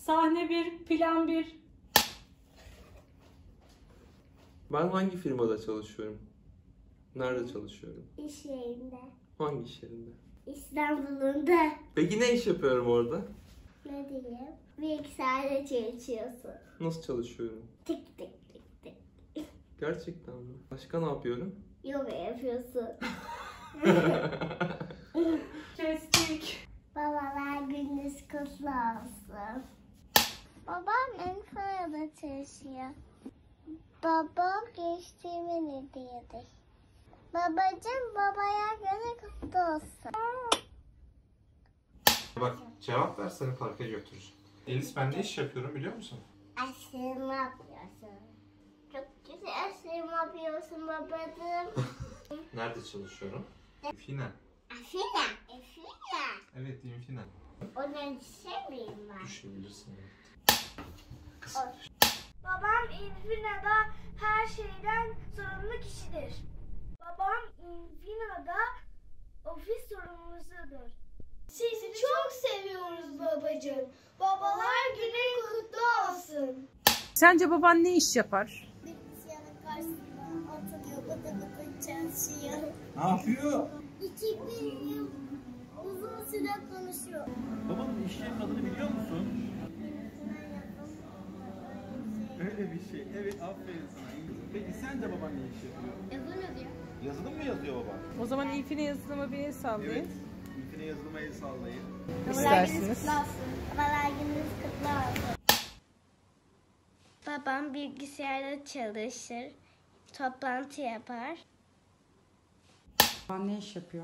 Sahne 1, plan 1. Ben hangi firmada çalışıyorum? Nerede çalışıyorum? İş yerinde. Hangi iş yerinde? İstanbul'da. Peki ne iş yapıyorum orada? Ne diyeyim? Bilgisayarda çalışıyorsun. Nasıl çalışıyorum? Tık tık tık tık. Gerçekten mi? Başka ne yapıyorum? Yoga yapıyorsun. Kestik. Babalar gününüz kutlu olsun. Babam Ankara'da çalışıyor. Babam geçtiğimin hediyedir. Babacığım babaya günü kutlu olsun. Bak cevap ver, seni parka götürürüm. Elis, ben ne iş yapıyorum biliyor musun? Aşırma yapıyorsun. Çok güzel aşırma yapıyorsun babacığım. Nerede çalışıyorum? Infina. Afina. Afina. Evet, Infina. Ona düşemeyim ben. Düşebilirsin. Babam Infina'da her şeyden sorumlu kişidir. Babam Infina'da ofis sorumlusudur. Sizi çok seviyoruz babacığım. Babalar günü kutlu olsun. Sence baban ne iş yapar? Bilgisayarın karşısında oturuyor, bıdı bıdı çalışıyor. Ne yapıyor? 2000 yıl uzun süre konuşuyor. Babanın iş yerinin adını biliyor musun? Öyle bir şey. Evet, aferin sana. Peki sence baban ne iş yapıyor? Yazın yazıyor. Yazılım mı yazıyor baba? O zaman Infine yazılıma bir sallayın. Evet. İlkine yazılıma el sallayın. İstersiniz. Babalar gününüz kutlu olsun. Babam bilgisayarda çalışır, toplantı yapar. Baban ne iş yapıyor?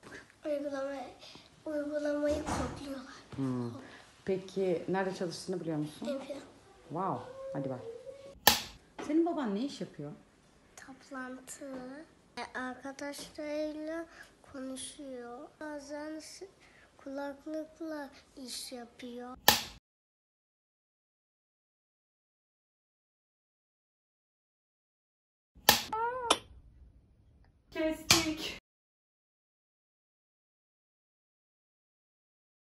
Uygulamayı kodluyorlar. Peki nerede çalıştığını biliyor musun? Wow, hadi bak. Senin baban ne iş yapıyor? Toplantı. Arkadaşlarıyla konuşuyor. Bazen kulaklıkla iş yapıyor. Kestik.